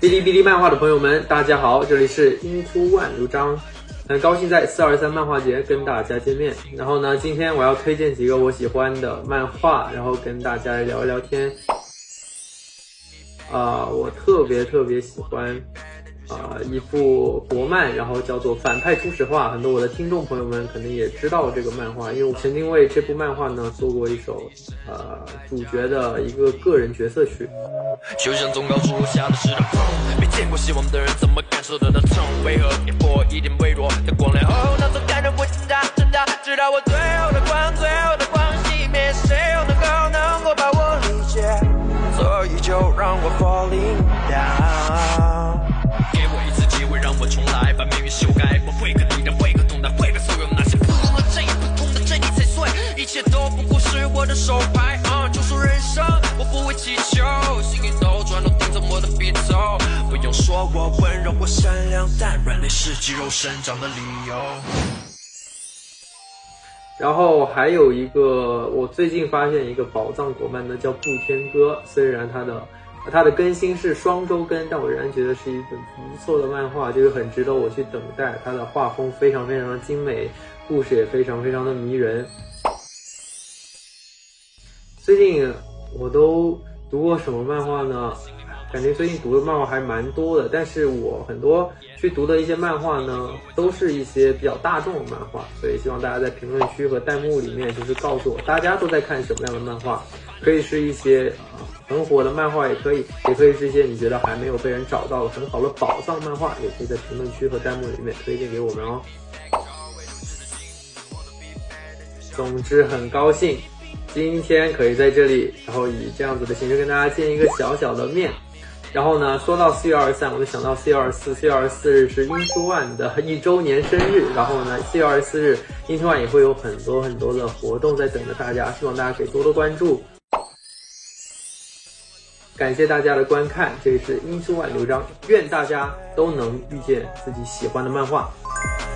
哔哩哔哩漫画的朋友们，大家好，这里是 INTO1 刘彰，很高兴在423漫画节跟大家见面。然后呢，今天我要推荐几个我喜欢的漫画，然后跟大家聊一聊天。我特别喜欢一部国漫，然后叫做《反派初始化》，很多我的听众朋友们可能也知道这个漫画，因为我曾经为这部漫画呢做过一首主角的一个个人角色曲。 就像从高处下的石头，没见过希望的人怎么感受得到痛？为何跌破一点微弱的光亮后，那种感觉会挣扎，直到我最后的光熄灭，谁又能够把我理解？所以就让我 falling down。给我一次机会，让我重来，把命运修改。我会可抵挡，会可动荡，会被所有那些不同的正义、不同的正义踩碎，一切都不过是我的手牌。就说人生，我不会祈求，心里都转动盯着我的鼻头。不用说我温柔，我善良，但软肋是肌肉生长的理由。 然后还有一个，我最近发现一个宝藏国漫呢，叫《不天歌》。虽然它的更新是双周更，但我仍然觉得是一本不错的漫画，就是很值得我去等待。它的画风非常的精美，故事也非常的迷人。最近我都读过什么漫画呢？感觉最近读的漫画还蛮多的，但是我很多去读的一些漫画呢，都是一些比较大众的漫画，所以希望大家在评论区和弹幕里面就是告诉我大家都在看什么样的漫画，可以是一些很火的漫画，也可以是一些你觉得还没有被人找到的很好的宝藏漫画，也可以在评论区和弹幕里面推荐给我们哦。总之很高兴今天可以在这里，然后以这样子的形式跟大家见一个小的面。然后呢，说到4月23，我就想到4月24，4月24日是 INTO1 的1周年生日。然后呢，4月24日 INTO1 也会有很多的活动在等着大家，希望大家可以多关注。感谢大家的观看，这里是INTO1 刘彰，愿大家都能遇见自己喜欢的漫画。